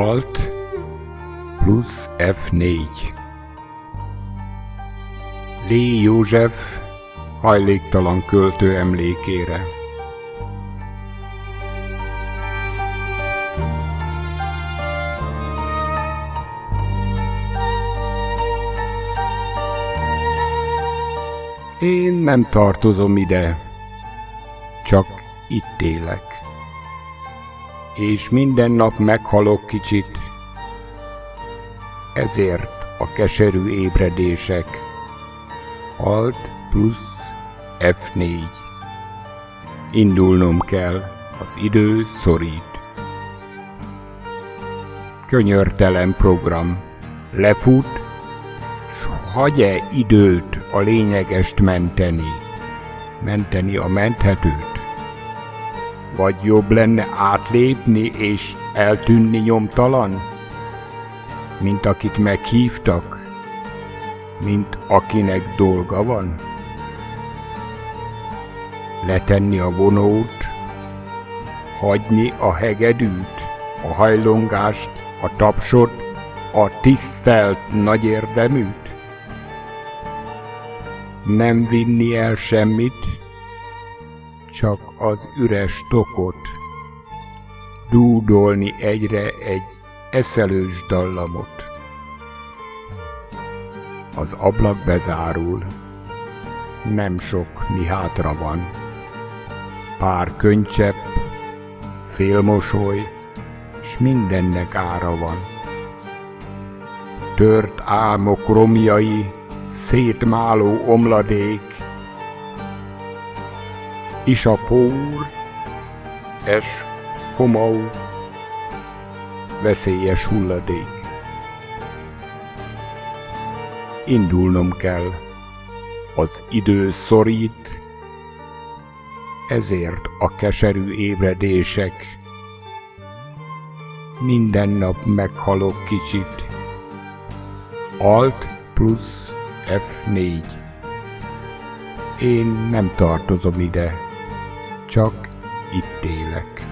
Alt plusz F4. Lé József hajléktalan költő emlékére. Én nem tartozom ide, csak itt élek, és minden nap meghalok kicsit, ezért a keserű ébredések. Alt plusz F4. Indulnom kell, az idő szorít. Könyörtelen program. Lefut, s hagy-e időt a lényegest menteni? Menteni a menthetőt? Vagy jobb lenne átlépni és eltűnni nyomtalan? Mint akit meghívtak? Mint akinek dolga van? Letenni a vonót, hagyni a hegedűt, a hajlongást, a tapsot, a tisztelt nagy érdeműt? Nem vinni el semmit, csak az üres tokot, dúdolni egyre egy eszelős dallamot. Az ablak bezárul, nem sok mi hátra van. Pár könycsepp, félmosoly, s mindennek ára van. Tört álmok romjai, szétmáló omladék, isapór, es homau, veszélyes hulladék. Indulnom kell, az idő szorít, ezért a keserű ébredések. Minden nap meghalok kicsit. Alt plusz F4. Én nem tartozom ide, csak itt élek.